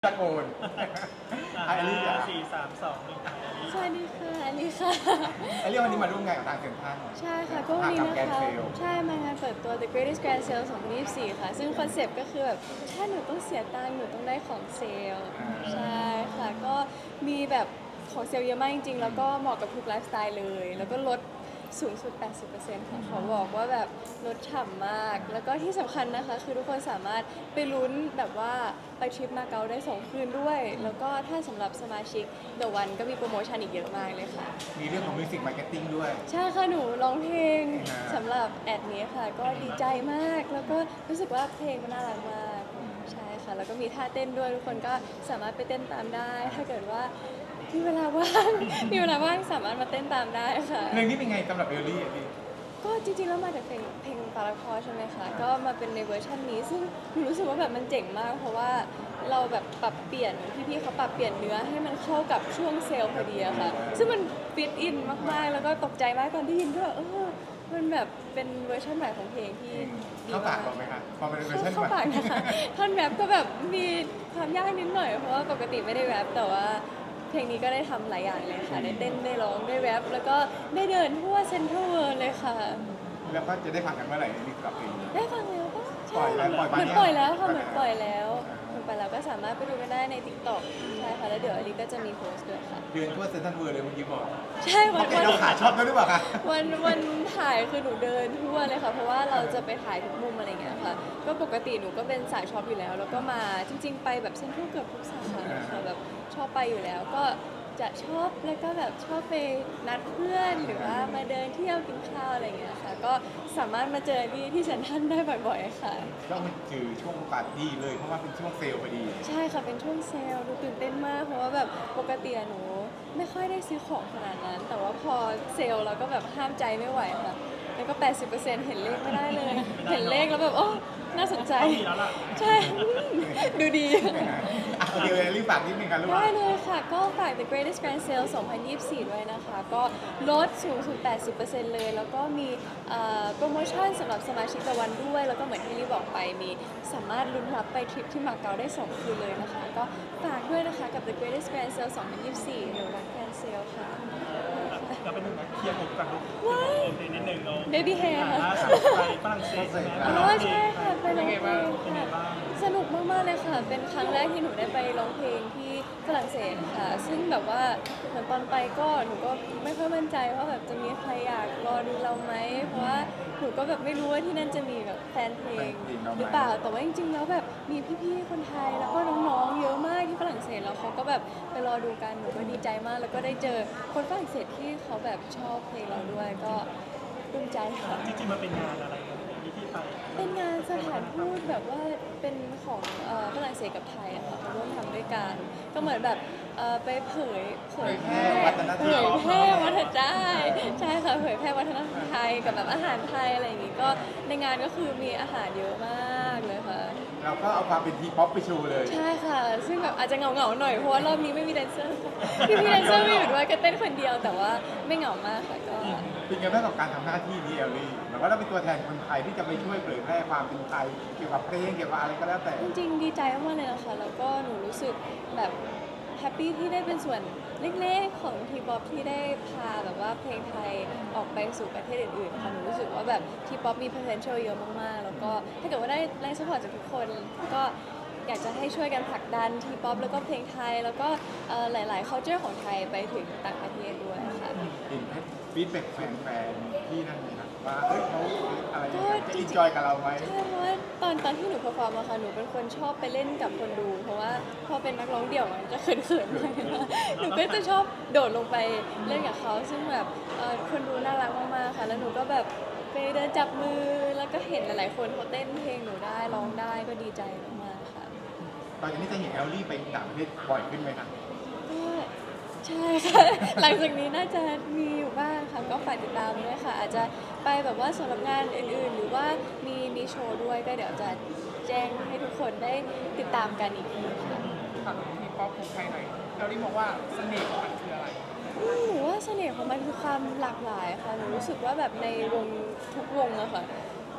ตะโกนไอรีอ่ะ 4 3 2 1 สวัสดีค่ะอลิค่ะไอรีวันนี้มาร่วมงานกับทางเซ็นทรัลใช่ค่ะก็วันนี้นะคะใช่มางานเปิดตัว The Greatest Grand Sale 2024 ค่ะซึ่งคอนเซปต์ก็คือแบบถ้าหนูต้องเสียตังค์หนูต้องได้ของเซลล์ใช่ค่ะก็มีแบบของเซลล์เยอะมากจริงๆแล้วก็เหมาะกับทุกไลฟ์สไตล์เลยแล้วก็ลดสูงสุด 80% ค่ะเขาบอกว่าแบบลดฉ่ำมากแล้วก็ที่สำคัญนะคะคือทุกคนสามารถไปลุ้นแบบว่าไปทริปมาเก๊าได้2 คืนด้วยแล้วก็ถ้าสำหรับสมาชิก The One ก็มีโปรโมชั่นอีกเยอะมากเลยค่ะมีเรื่องของมิวสิกมาร์เก็ตติ้งด้วยใช่ค่ะหนูร้องเพลงสำหรับแอดนี้ค่ะก็ดีใจมากแล้วก็รู้สึกว่าเพลงมันน่ารักมากใช่ค่ะแล้วก็มีท่าเต้นด้วยทุกคนก็สามารถไปเต้นตามได้ถ้าเกิดว่ามีเวลาว่างสามารถมาเต้นตามได้ค่ะเพลงนี้เป็นไงสำหรับเอลลี่อ่ะพี่ก็จริงๆแล้วมาจากเพลงปาราคอใช่ไหมคะก็มาเป็นในเวอร์ชันนี้ซึ่งหนูรู้สึกว่าแบบมันเจ๋งมากเพราะว่าเราแบบปรับเปลี่ยนพี่ๆเขาปรับเปลี่ยนเนื้อให้มันเข้ากับช่วงเซลล์พอดีอะค่ะซึ่งมันฟิตอินมากๆแล้วก็ตกใจมากตอนที่ยินก็แบบมันแบบเป็นเวอร์ชันใหม่ของเพลงที่ดีมากเข้าปากเราไหมคะพอเป็นเวอร์ชันใหม่เข้าปากนะคะท่อนแรปก็แบบมีความยากนิดหน่อยเพราะว่าปกติไม่ได้แรปแต่ว่าเพลงนี้ก็ได้ทำหลายอย่างเลยค่ะได้เต้นได้ร้องได้แรปแล้วก็ได้เดินทั่วเซ็นทรัลเวิลด์เลยค่ะแล้วก็จะได้ฟังกันเมื่อไหร่นี่กับเพลงได้ฟังแล้วปะปล่อยแล้วเหมือนปล่อยแล้วค่ะเหมือนปล่อยแล้วก็สามารถไปดูกันได้ใน TikTok ใช่ค่ะแล้วเดี๋ยวอลิก็จะมีโพสต์ด้วยค่ะเดือนทั่วเซ็นทรัลเวิลด์เลยเมื่อกี้บอกใช่วันเราขาช็อปแล้วหรือเปล่าคะวันถ่ายคือหนูเดินทั่วเลยค่ะเพราะว่าเราจะไปถ่ายทุกมุมอะไรเงี้ยค่ะก็ปกติหนูก็เป็นสายช็อปอยู่แล้วแล้วก็มาจริงๆไปแบบเซ็นทรัลเกือบทุกสาขาเลยค่ะแบบชอบไปอยู่แล้วก็จะชอบแล้วก็แบบชอบไปนัดเพื่อนหรือว่ามาเดินเที่ยวกินข้าวอะไรเงี้ยค่ะก็สามารถมาเจอที่เซ็นทรัลได้บ่อยๆค่ะก็มันคือช่วงปาร์ตี้เลยเพราะว่าเป็นช่วงเซลล์พอดีใช่ค่ะเป็นช่วงเซลล์หนูตื่นเต้นมากเพราะว่าแบบปกติหนูไม่ค่อยได้ซื้อของขนาดนั้นแต่ว่าพอเซลล์เราก็แบบห้ามใจไม่ไหวค่ะแล้วก็ 80% เห็นเลขไม่ได้เลยเห็นเลขแล้วแบบโอ้น่าสนใจใช่ดูดีโอเครีบฝากนิดนึงกันลูกได้เลยค่ะก็ฝาก The Greatest Grand Sale 2024 ด้วยนะคะก็ลดสูงสุด 80% เลยแล้วก็มีโปรโมชั่นสำหรับสมาชิกละวันด้วยแล้วก็เหมือนที่ลี่บอกไปมีสามารถลุ้นรับไปทริปที่มาเก๊าได้2 คืนเลยนะคะก็ฝากด้วยนะคะกับ The Greatest Grand Sale 2024 The One Grand Sale ค่ะเราเป็นเคลียร์ผมกันลูกนิดนึงเนาะ Baby hair ค่ะไปฝรั่งเศสใช่ไหมใช่ค่ะไปร้องเพลงค่ะสนุกมากๆเลยค่ะเป็นครั้งแรกที่หนูได้ไปร้องเพลงที่ฝรั่งเศสค่ะซึ่งแบบว่าเหมือนตอนไปก็หนูก็ไม่ค่อยมั่นใจว่าแบบจะมีใครอยากรอดูเราไหมเพราะว่าหนูก็แบบไม่รู้ว่าที่นั่นจะมีแบบแฟนเพลงหรือเปล่าแต่ว่าจริงๆแล้วแบบมีพี่ๆคนไทยแล้วก็น้องๆเยอะมากที่ฝรั่งเศสแล้วเขาก็แบบไปรอดูกันหนูก็ดีใจมากแล้วก็ได้เจอคนฝรั่งเศสที่เขาแบบชอบเพลงเราด้วยก็ภูมิใจค่ะจริงๆมันเป็นงานอะไรที่ไปเป็นงานสถานทูตแบบว่าเป็นของฝรั่งเศสกับไทยอะค่ะเขาร่วมทำด้วยกันก็เหมือนแบบไปเผยแพร่วัฒนธรรมใช่ค่ะเผยแพร่วัฒนธรรมไทยกับแบบอาหารไทยอะไรอย่างงี้ก็ในงานก็คือมีอาหารเยอะมากเลยค่ะเราก็เอาความเป็นทีป๊อปไปโชว์เลยใช่ค่ะซึ่งแบบอาจจะเหงาๆหน่อยเพราะว่ารอบนี้ไม่มีแดนเซอร์พี่แดนเซอร์ไม่อยู่ด้วยก็เต้นคนเดียวแต่ว่าไม่เหงามากค่ะก็เป็นไงบ้างกับการทำหน้าที่นี้เอลลี่หมายว่าเราเป็นตัวแทนคนไทยที่จะไปช่วยเผยแพร่ความเป็นไทยเกี่ยวกับเพลงเกี่ยวกับอะไรก็แล้วแต่จริงๆดีใจมากเลยนะคะแล้วก็หนูรู้สึกแบบแฮปปี้ที่ได้เป็นส่วนเล็กๆของทีป๊อปที่ได้พาแบบว่าเพลงไทยออกไปสู่ประเทศอื่นๆค่ะหนูรู้สึกว่าแบบทีป๊อปมี potential เยอะมากๆแล้วก็ถ้าเกิดว่าได้แรงสปอร์ตจากทุกคนก็อยากจะให้ช่วยกันผลักดันทีป๊อปแล้วก็เพลงไทยแล้วก็หลายๆ culture ของไทยไปถึงต่างประเทศด้วยค่ะเห็นฟีดแบ็กแฟนๆที่นั่นนะว่าเขาอะไรจะอินจอยกับเราไหมใช่เพราะว่าตอนที่หนูเพอร์ฟอร์มอะค่ะหนูเป็นคนชอบไปเล่นกับคนดูเพราะว่าพอเป็นนักร้องเดี่ยวมันจะเขินๆหน่อยหนูก็จะชอบโดดลงไปเล่นกับเขาซึ่งแบบคนดูน่ารักมากๆค่ะแล้วหนูก็แบบไปเดินจับมือแล้วก็เห็นหลายๆคนเขาเต้นเพลงหนูได้ร้องได้ก็ดีใจมากๆค่ะตอนนี้จะเห็นเอลลี่ไปต่างประเทศบ่อยขึ้นไหมคะก็ใช่ค่ะหลังจากนี้น่าจะมีอยู่บ้างค่ะก็ฝากติดตามด้วยค่ะอาจจะไปแบบว่าสำหรับงานอื่นๆหรือว่ามีโชว์ด้วยก็เดี๋ยวจะแจ้งให้ทุกคนได้ติดตามกันอีกทีค่ะถามทีป๊อปของไทยหน่อยเราได้บอกว่าเสน่ห์ของมันคืออะไรหนูว่าเสน่ห์ของมันคือความหลากหลายค่ะหนูรู้สึกว่าแบบในวงทุกวงอะค่ะ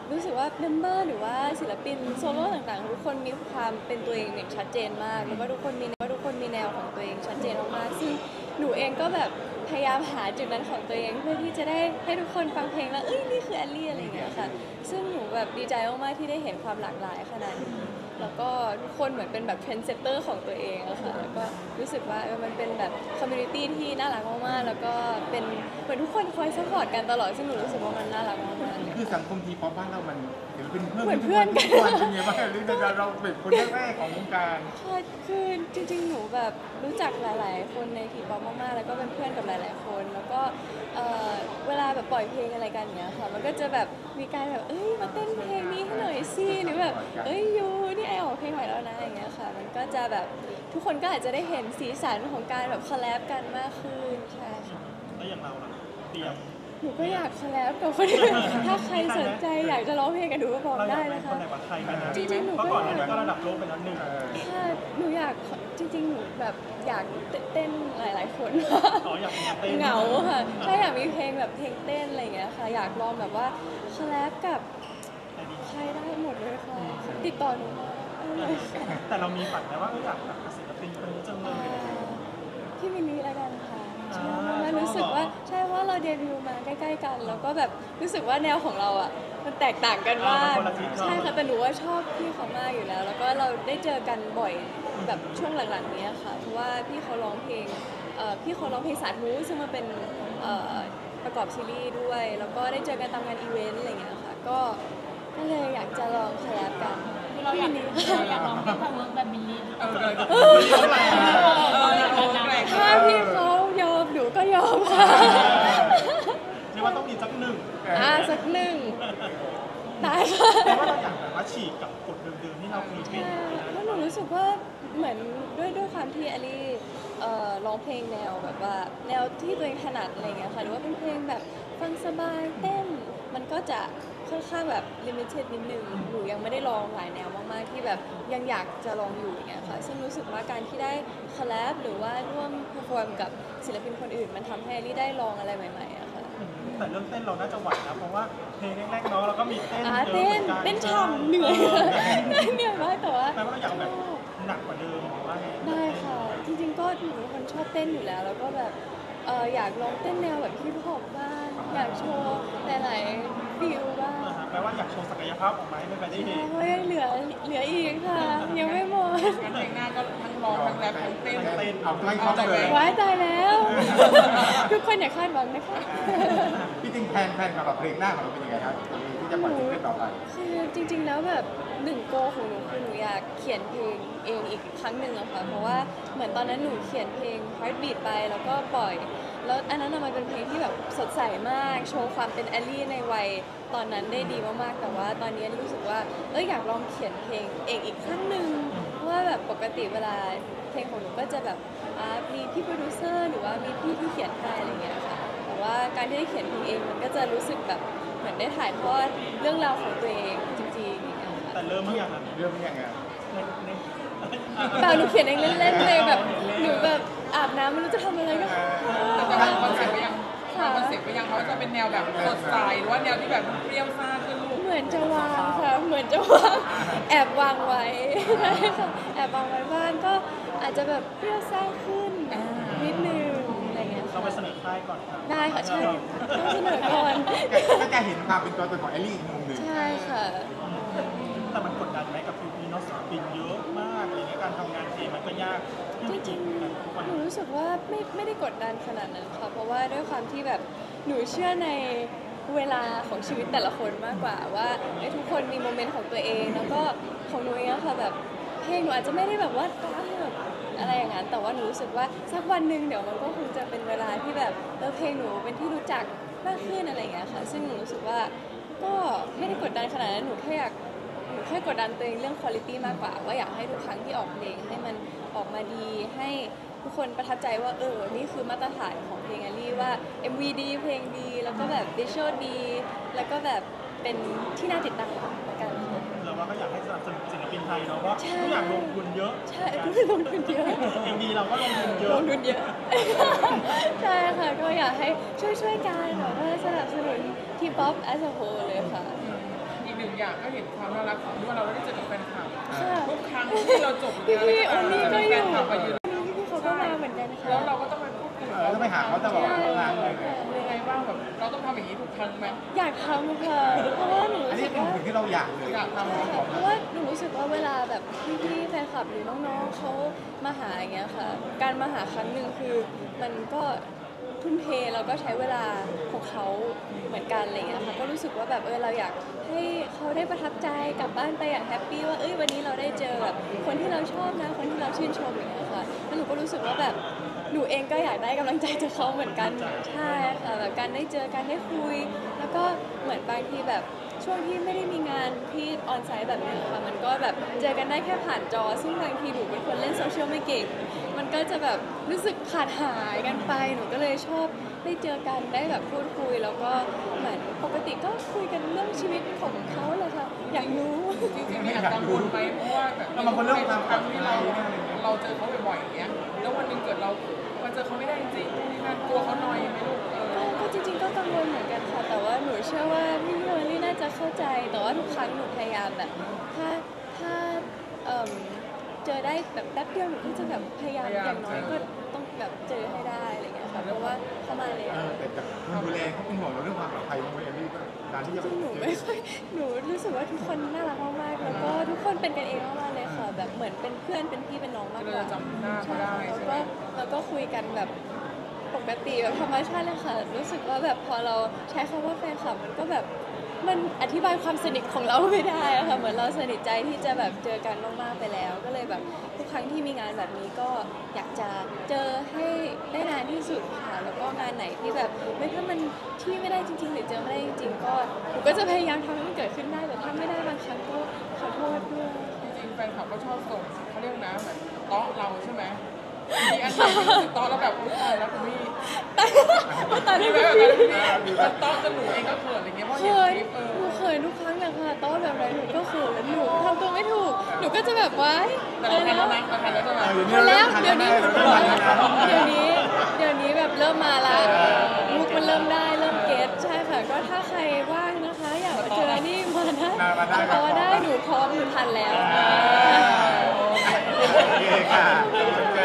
รู้สึกว่าเมมเบอร์หรือว่าศิลปินโซโล่ต่างๆทุกคนมีความเป็นตัวเองอย่างชัดเจนมากแล้วก็ทุกคนมีแนวของตัวเองชัดเจนมากๆซึ่งหนูเองก็แบบพยายามหาจุดนั้นของตัวเองเพื่อที่จะได้ให้ทุกคนฟังเพลงแล้วนี่คือแอลลี่อะไรอย่างเงี้ยค่ะซึ่งหนูแบบดีใจมากๆที่ได้เห็นความหลากหลายขนาดนี้แล้วก็ทุกคนเหมือนเป็นแบบเทรนด์เซตเตอร์ของตัวเองอะค่ะแล้วก็รู้สึกว่ามันเป็นแบบคอมมูนิตี้ที่น่ารักมากๆแล้วก็เป็นเหมือนทุกคนคอยซัพพอร์ตกันตลอดซึ่งหนูรู้สึกว่ามันน่ารักมากๆเลยคือสังคมทีป๊อปบ้านเรามันเดี๋ยวเป็นเพื่อนเหมือนเพื่อนกันทุกวันเป็นไงบ้างหรือเราเป็นคนแรกๆของวงการค่ะคือจริงๆ หนูแบบรู้จักหลายๆ คนในทีป๊อปมากๆ แล้วก็เป็นเพื่อนกับหลายๆ คน แล้วก็เวลาแบบปล่อยเพลงอะไรกันอย่างเงี้ยค่ะ มันก็จะแบบมีการแบบมาเต้นเพลงนี้ให้หน่อยสิหรือแบบยูนี่ไอออกเพลงใหม่แล้วนะอย่างเงี้ยค่ะ มันก็จะแบบทุกคนก็อาจจะได้เห็นสีสันของการแบบคอลแลบกันมากขึ้นใช่ค่ะแล้วอย่างเราล่ะเตรียมหนูก็อยากคอลแลบกับคนอื่นถ้าใครสนใจอยากจะร้องเพลงกับหนูก็บอกเราอยาได้กเป็นนะคคะนไหนบ้างใครกันนะจริงๆหนูเพราะก็ก่อนอหน้ายากนี้ก็ระดับโลกไปแล้วหนึ่งค่ะหนูอยากจริงๆ หนูแบบอยากเต้นหลายๆ คนอ๋ออยากเป็นเต้นเหงาค่ะถ้าอยากมีเพลงแบบเพลงเต้นอะไรอย่างเงี้ยค่ะ อยากลองแบบว่าคอลแลบกับใครได้หมดเลยค่ะติดต่อหนูมาได้เลยค่ะแต่เรามีฝันนะว่าอยากแบบศิลปินคนนี้จังเลยพี่มินนี่ละกันค่ะอ่าใช่เพราะว่ารู้สึกว่าใช่เพราะเราเดบิวต์มาใกล้ๆ กัน แล้วก็แบบรู้สึกว่าแนวของเราอ่ะมันแตกต่างกันมากใช่ค่ะแต่หนูว่าชอบพี่เขามากอยู่แล้ว แล้วก็เราได้เจอกันบ่อยแบบช่วงหลังๆนี้ค่ะเพราะว่าพี่เขาร้องเพลงสาธุซึ่งมันเป็นประกอบซีรีส์ด้วย แล้วก็ได้เจอกันตามงานอีเวนต์อะไรอย่างเงี้ยค่ะก็เลยอยากจะลองคอลแลบกันเราอยากลองเป็นทางเวิร์กแบบมิลลี่ถ้าพี่เขายอมหนูก็ยอมค่ะเรียกว่าต้องมีสักหนึ่งสักหนึ่งได้ค่ะแต่ว่าเราอยากแบบว่าฉีกกับกฎเดิมๆที่เราเคยเป็นแล้วหนูรู้สึกว่าเหมือนด้วยความที่อลี่ร้องเพลงแนวแบบว่าแนวที่ตัวเองถนัดอะไรเงี้ยค่ะหรือว่าเป็นเพลงแบบฟังสบายเต้นมันก็จะค่อนข้างแบบลิมิเต็ดนิดนึงหนูยังไม่ได้ลองหลายแนวมากๆที่แบบยังอยากจะลองอยู่อย่างเงี้ยค่ะซึ่งรู้สึกว่าการที่ได้คอลแลบหรือว่าร่วมเพอร์ฟอร์มกับศิลปินคนอื่นมันทำให้อลี่ได้ลองอะไรใหม่ๆอะค่ะแต่เรื่องเต้นเราน่าจะไหวนะเพราะว่าเพลงแรกๆเนาะเราก็มีเต้นเยอะเต้นหมือกัเต้นฉ่ำเหนื่อยเหนื่อยมากแต่ว่าแปลว่าเราอยากแบบหนักกว่าเดิมหรือว่าไงได้ค่ะ จริงๆก็หนูเป็นคนชอบเต้นอยู่แล้ว แล้วก็แบบอยากลองเต้นแนวแบบฮิปฮอปบ้างอยากโชว์หลายๆฟิลบ้างแปลว่าอยากโชว์ศักยภาพออกมาให้ไม่ไปได้เห็นเพราะยังเหลืออีกค่ะ ยังไม่หมดงั้นเพลงหน้าก็ทั้งร้องทั้งแรปทั้งเต้นเอาตัวให้ครบเลยไว้ตายแล้ว ทุกคนอย่าคาดหวังนะคะพี่จริงแพนกับเพลงหน้าของเราเป็นยังไงครับที่จะปล่อยซิงเกิลต่อไปคือจริงๆแล้วแบบ1 โกของหนูคือหนูอยากเขียนเพลงเองอีกครั้งหนึ่งอะค่ะเพราะว่าเหมือนตอนนั้นหนูเขียนเพลง Heartbeat ไปแล้วก็ปล่อย แล้วอันนั้นมันเป็นเพลงที่แบบสดใสมากโชว์ความเป็นแอลลี่ในวัยตอนนั้นได้ดีมากๆแต่ว่าตอนนี้รู้สึกว่าอยากลองเขียนเพลงเองอีกครั้งหนึ่งเพราะว่าแบบปกติเวลาเพลงของหนูก็จะแบบมีพี่โปรดิวเซอร์หรือว่ามีพี่ที่เขียนให้อะไรเงี้ยค่ะแต่ว่าการที่ได้เขียนเพลงเองมันก็จะรู้สึกแบบเหมือนได้ถ่ายทอดเรื่องราวของตัวเองจริงๆอย่างเงี้ยค่ะแต่เริ่มเมื่อยังอ่ะเรื่องนี้ยังไงเปล่าหนูเขียนเองเล่นๆเลยแบบหนูแบบอาบน้ำไม่รู้จะทำอะไรก็แต่วางคอนเซ็ปต์ไปยังคอนเซ็ปต์ไปยังเขาจะเป็นแนวแบบสดใสหรือว่าแนวที่แบบเปรี้ยวซ่าขึ้นลูกเหมือนจะวางค่ะเหมือนจะวางแอบวางไว้ใช่ค่ะแอบวางไว้บ้างก็อาจจะแบบเปรี้ยวซ่าขึ้นนิดนึงอะไรเงี้ยเราไปเสนอค่ายก่อนครับได้ค่ะใช่ต้องเสนอก่อนก็จะเห็นความเป็นตัวตนของแอลลี่อีกมุมหนึ่งใช่ค่ะแต่มันกดดันไหมกับพี่ๆน้องศิลปินเยอะมากอะไรเงี้ยการทำงานเองมันก็ยากจริงๆหนูรู้สึกว่าไม่ได้กดดันขนาดนั้นค่ะเพราะว่าด้วยความที่แบบหนูเชื่อในเวลาของชีวิตแต่ละคนมากกว่าว่าทุกคนมีโมเมนต์ของตัวเองแล้วก็ของหนูเองอะค่ะแบบเพลงหนูอาจจะไม่ได้แบบว่าดังแบบอะไรอย่างนั้นแต่ว่าหนูรู้สึกว่าสักวันหนึ่งเดี๋ยวมันก็คงจะเป็นเวลาที่แบบเพลงหนูเป็นที่รู้จักมากขึ้นอะไรอย่างเงี้ยค่ะซึ่งหนูรู้สึกว่าก็ไม่ได้กดดันขนาดนั้นหนูแค่กดดันตัวเองเรื่องคุณภาพมากกว่าว่าอยากให้ทุกครั้งที่ออกเพลงให้มันออกมาดีให้ทุกคนประทับใจว่านี่คือมาตรฐานของเพลงแอลลี่ว่า MV ดีเพลงดีแล้วก็แบบวิชวลดีแล้วก็แบบเป็นที่น่าติดตามละกันค่ะเราว่าก็อยากให้สนับสนุนศิลปินไทยเนาะเพราะใช่ทุกอย่างลงทุนเยอะใช่ลงทุนเยอะเองดีเราก็ลงทุนเยลอะงทุนเยอะ ใช่ค่ะก็อยากให้ช่วยกันแบบว่าสนับสนุนทีป๊อป as a whole เลยค่ะอีกหนึ่งอย่างก็เห็นความน่ารักของที่ว่าเราได้เจอกับแฟนคลับค่ะทุกครั้งที่เราจบพี่พี่โอนี่ก็อยู่แฟนคลับมายืนพี่เขาก็มาเหมือนกันค่ะแล้วเราก็ต้องไปพูดคุยต้องไปหาเขาตลอดทำงานเลยยังไงบ้างแบบเราต้องทำอย่างนี้ทุกครั้งไหมอยากทำค่ะเพราะว่าหนูอันรู้นี้สึกเป็นว่าสิ่งที่เราอยากเลยอยากทำเพราะว่าหนูรู้สึกว่าเวลาแบบพี่ๆแฟนคลับหรือน้องๆเขามาหาอย่างเงี้ยค่ะ การมาหาครั้งหนึ่งคือมันก็ทุ่มเทแล้วก็ใช้เวลาของเขาเหมือนกันอะไรเงี้ยค่ะก็รู้สึกว่าแบบเราอยากให้เขาได้ประทับใจกลับบ้านไปอย่างแฮปปี้ว่าวันนี้เราได้เจอแบบคนที่เราชอบนะคนที่เราชื่นชมอย่างเงี้ยค่ะแล้วหนูก็รู้สึกว่าแบบหนูเองก็อยากได้กำลังใจจากเขาเหมือนกันใช่ค่ะแบบการได้เจอการได้คุย แล้วก็เหมือนบางทีแบบช่วงที่ไม่ได้มีงานที่ออนไซต์แบบนี้ค่ะมันก็แบบเจอกันได้แค่ผ่านจอ ซึ่งบางทีหนูเป็นคนเล่นโซเชียลไม่เก่งมันก็จะแบบรู้สึกขาดหายกันไปหนูก็เลยชอบได้เจอกันได้แบบพูดคุยแล้วก็เหมือนปกติก็คุยกันเรื่องชีวิตของเขาเลยค่ะอยากรู้จริงๆมีอาจกังวลไหมเพราะว่าแบบเราบางคนเรื่องความปลอดที่ภัเรายเจอเขาบ่อยๆอย่างเงี้ยแล้ววันหนึ่งเกิดเรามาเจอเขาไม่ได้จริงๆนี่นั่นกลัวเขาหน่อยไหมลูกก็จริงๆก็กังวลเหมือนกันค่ะ แต่ว่าหนูเชื่อว่าพี่เฮอร์รี่น่าจะเข้าใจ แต่ว่าทุกครั้งหนูพยายามแบบถ้าเจอได้แบบแป๊บเดียวหนูก็จะแบบพยายามอย่างน้อยก็ต้องแบบเจอให้ได้อะไรอย่างเงี้ยค่ะ เพราะว่าเขามาเลยแต่จากคนดูแลเขาเป็นห่วงเราเรื่องความปลอดภัยของเอมี่การที่จะไปหนูไม่ค่อยหนูรู้สึกว่าทุกคนน่ารักมากๆแล้วก็ทุกคนเป็นกันเองมากๆเลยค่ะ แบบเหมือนเป็นเพื่อนเป็นพี่เป็นน้องมากกว่าเราจำหน้าเขาได้ใช่ไหมแล้วก็คุยกันแบบปกติแบบธรรมชาติเลยค่ะ รู้สึกว่าแบบพอเราใช้คำว่าแฟนคลับมันก็แบบมันอธิบายความสนิทของเราไม่ได้อะค่ะเหมือนเราสนิทใจที่จะแบบเจอกันมากๆไปแล้ว ก็เลยแบบทุกครั้งที่มีงานแบบนี้ก็อยากจะเจอให้ได้นานที่สุดค่ะแล้วก็งานไหนที่แบบถ้ามันที่ไม่ได้จริงๆหรือเจอไม่ได้จริงๆก็หนูก็จะพยายามทำให้มันเกิดขึ้นได้แต่ถ้าไม่ได้บางครั้งก็ขอโทษด้วยจริงๆแฟนคลับก็ชอบส่งเขาเรียกนะเหมือนเตาะเราใช่ไหมมีอันไหนที่รู้สึกเตาะแล้วแบบอุ๊ยตายแล้วคุณพี่ตอนนี้มีไหมพี่แบบนั้นพี่มันเตาะจนหนูเองก็เขินอะไรเงี้ยเพราะเคเห็นยคลิปหนูเคยทุกครั้งอย่างค่ะโต๊ะแบบไหนหนูก็เขินหนูทำตัวไม่ถูก หนูก็จะแบบว้ายแต่เราทันแล้วนะเราทันแล้วใช่ไหมทันแล้วเดี๋ยวนี้เดี๋ยวเดี๋ยวนี้แบบเริ่มมาละมุกมันเริ่มได้เริ่มเก็ตใช่ค่ะก็ถ้าใครว่างนะคะ อยากมาเจอนี่มาได้เพราะว่าได้หนูพร้อมหนูทันแล้วโอเคค่ะ